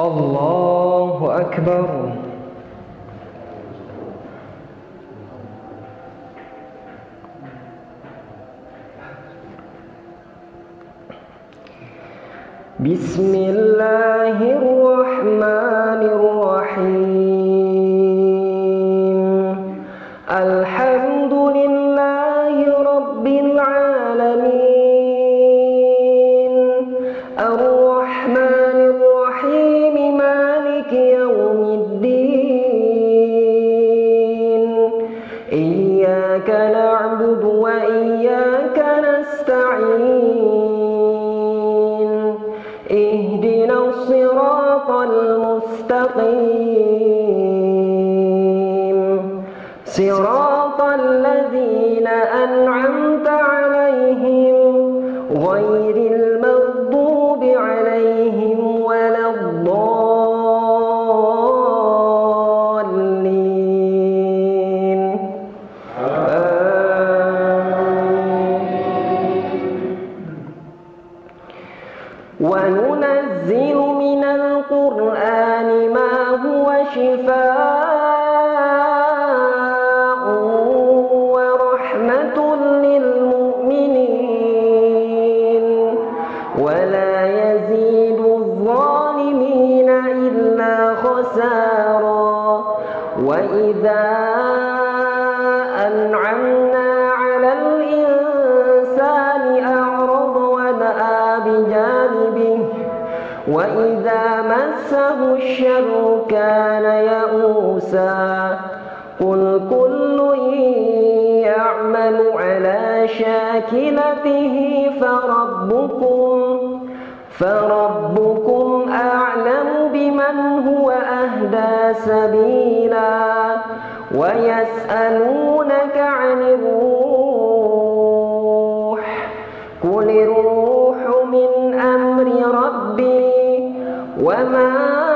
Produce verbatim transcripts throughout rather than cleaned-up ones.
الله أكبر. بسم الله الرحمن الرحيم. الحمد لله رب العالمين، الرحمن الرحيم، مالك يوم الدين. إياك نعبد وإياك نستعين، اهدنا الصراط المستقيم، صراط الذين أنعمت عليهم غير المغضوب عليهم ولا الضالين. وننزل من القرآن ما هو شفاء ورحمة للمؤمنين ولا يزيد الظالمين إلا خسارا. وإذا أنعمنا على الإنسان أعرض ونأى بجانبه، وإذا مسه الشر كان يئوسا. قل كل يعمل على شاكلته فربكم فربكم أعلم بمن هو أهدى سبيلا. ويسألونك عن الروح، قل الروح من أمر ربي وما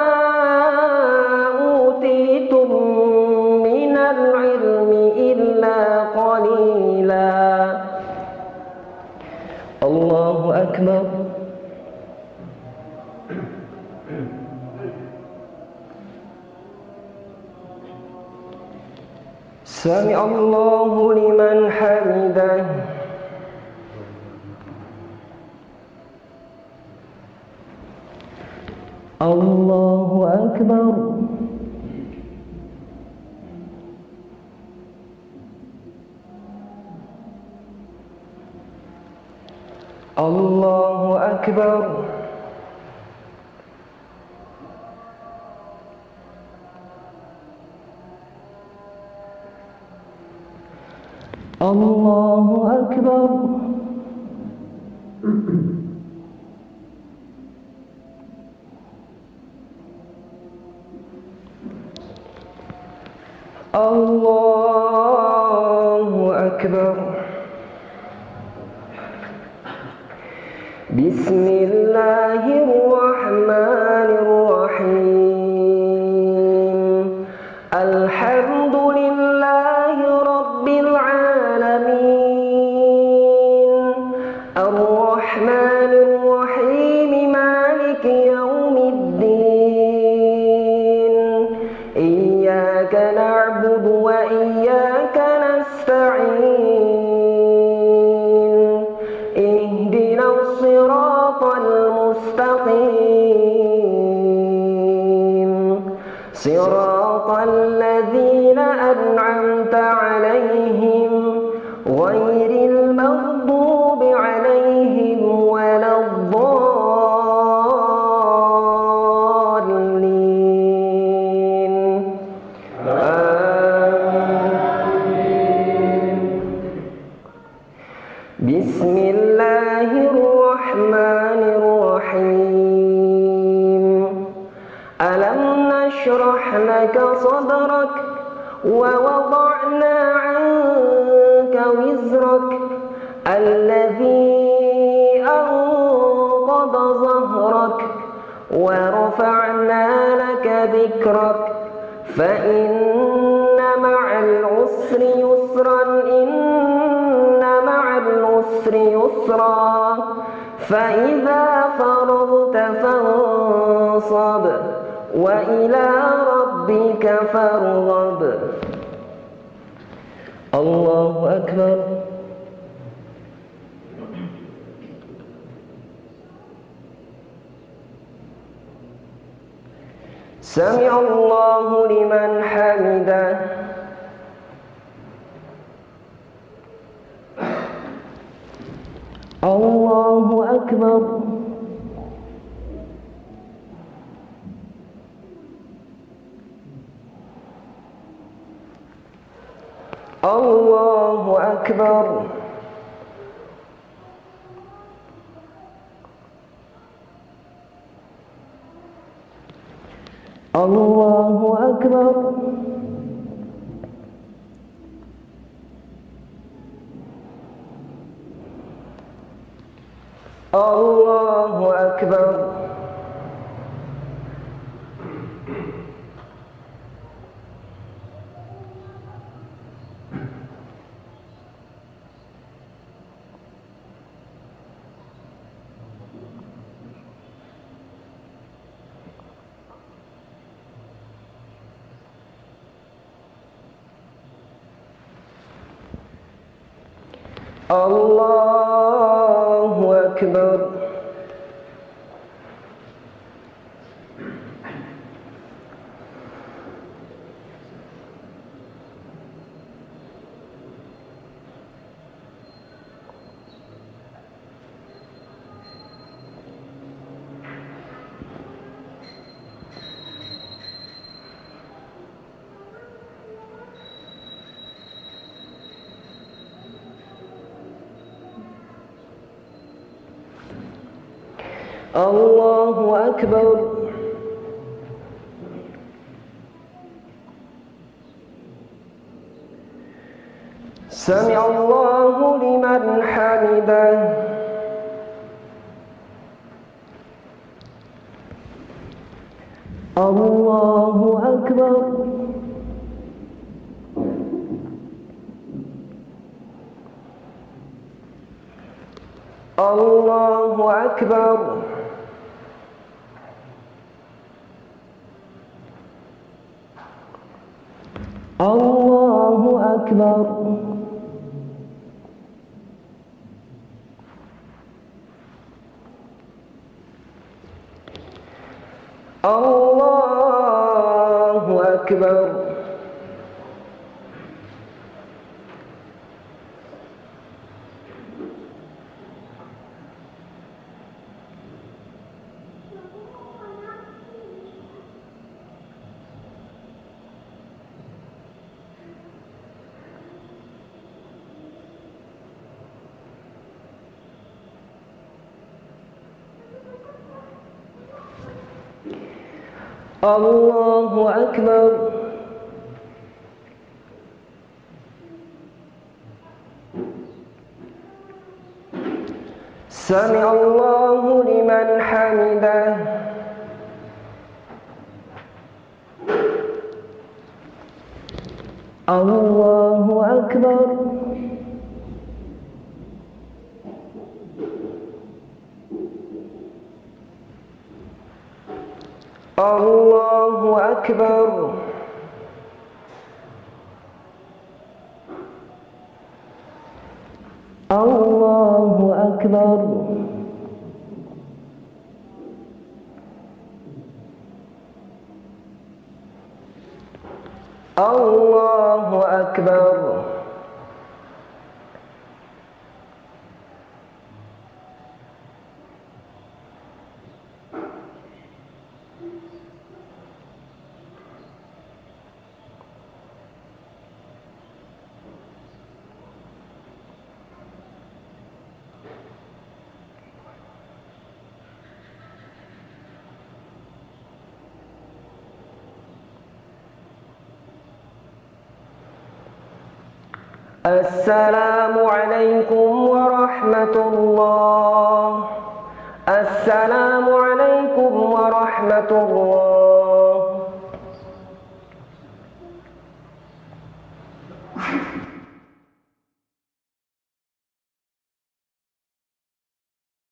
أوتيتم من العلم إلا قليلا. الله أكبر. سمع الله لمن حمده. الله أكبر. الله أكبر. الله أكبر. الله أكبر. بسم الله الرحمن الرحيم. الحمد لله رب العالمين، الرحمن الرحيم، مالك يوم الدين. إياك نعبد وإياك نستعين، اهدنا الصراط المستقيم، صراط الذين أنعمت عليهم غير المغضوب عليهم ولا الضالين. آمين. بسم الله الرحمن الرحيم. ألم نشرح لك صدرك ووضعنا عنك وزرك الذي أنقض ظهرك ورفعنا لك ذكرك فإن مع العسر يسرا إن مع العسر يسرا فإذا فرغت فانصب وإلى ربك فارغب. الله أكبر. سمع الله لمن حمده. الله أكبر. الله أكبر. الله أكبر. الله أكبر. الله أكبر. الله أكبر. سمع الله لمن حمده. الله أكبر. الله أكبر. الله أكبر. الله أكبر. الله أكبر. سمع الله لمن حمده. الله أكبر. الله أكبر. الله أكبر. الله أكبر. السلام عليكم ورحمة الله. السلام عليكم ورحمة الله.